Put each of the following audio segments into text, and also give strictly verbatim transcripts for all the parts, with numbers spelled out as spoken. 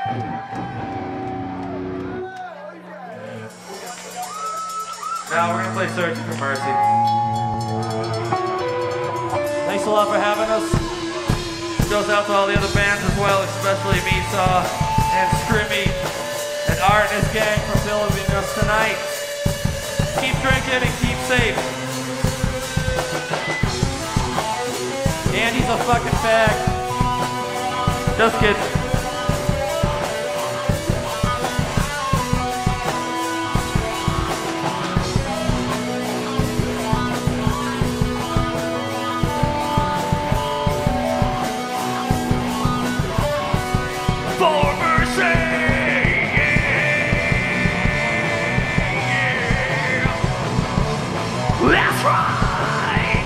Now we're gonna play Searching for Mercy. Thanks a lot for having us. Goes out to all the other bands as well, especially Misa and Scrimmy and Art and his gang for filming us tonight. Keep drinking and keep safe. Andy's a fucking fag. Just kidding. That's right!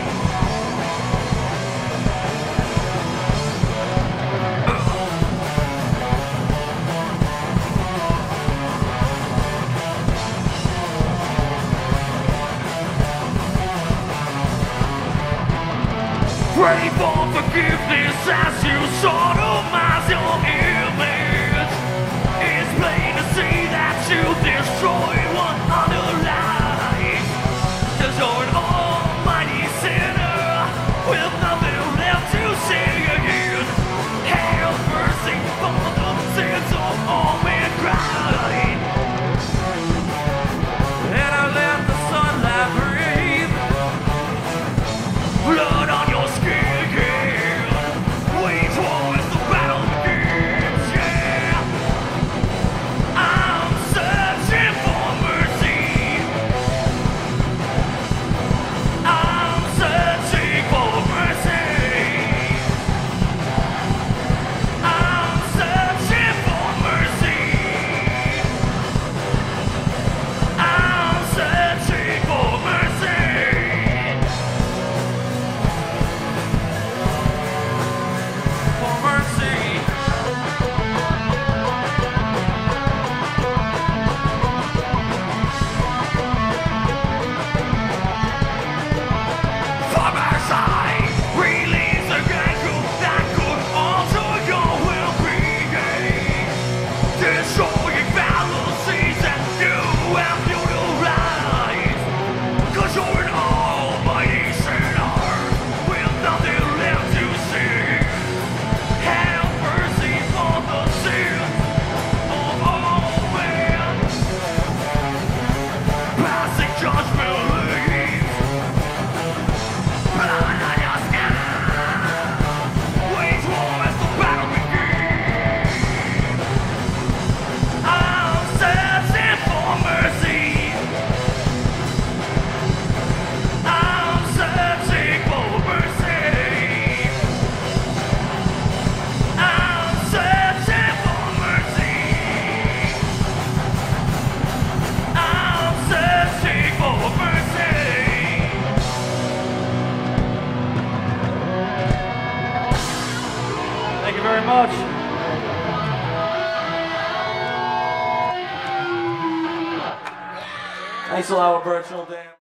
Pray for forgiveness as you sodomize your image. It's plain to see that you destroy one other life. Cause you're an almighty sinner with nothing left to say again. Have mercy for the sins of all mankind. And I let the sunlight breathe. Blood on your skin. Wage war as the battle begins. Yeah. I'm searching for mercy. I'm searching for mercy. I'm searching for mercy. I'm searching for mercy. For mercy. For mercy. Release a gangrel that could alter your well-being. Destroying fallacies that you have utilized. Cause you're an almighty sinner with nothing left to say. Have mercy for the sins of all men. Passing judgment leaves blood on your skin. Wage war as the battle begins. I'm searching for mercy. I'm searching for mercy. I'm searching for mercy. I'm searching for mercy. Thank you very much. Thanks a lot, Birch. Damn.